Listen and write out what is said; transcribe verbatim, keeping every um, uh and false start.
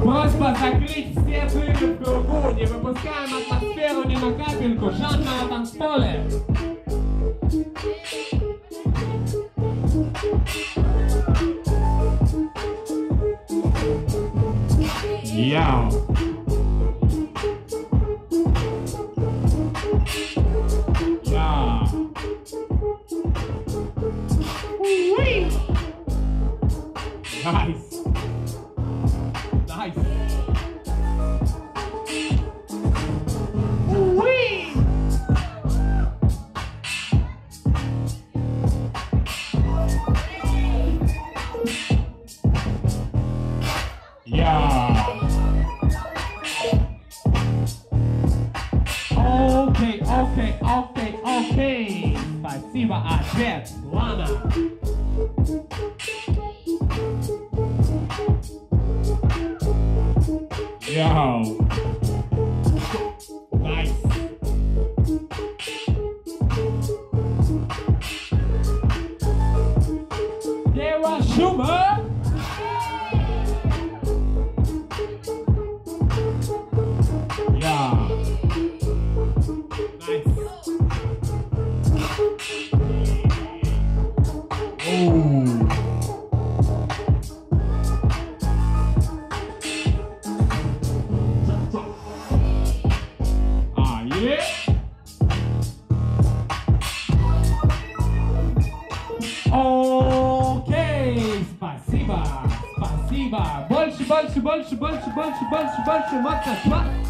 Просьба закрыть все дыры в кругу, не выпускаем атмосферу ни на капельку, Жанна на танцполе. Яу. Яу. Уи. Nice. Nice. Уи. Yeah. Okay, okay, okay, okay. Спасибо, ответ, Лана. Yo. Nice. Дева шума. Yeah. Nice. Oh. Ah, yeah. Окей, спасибо, спасибо. Больше, больше, больше, больше, больше, больше, больше, больше, больше.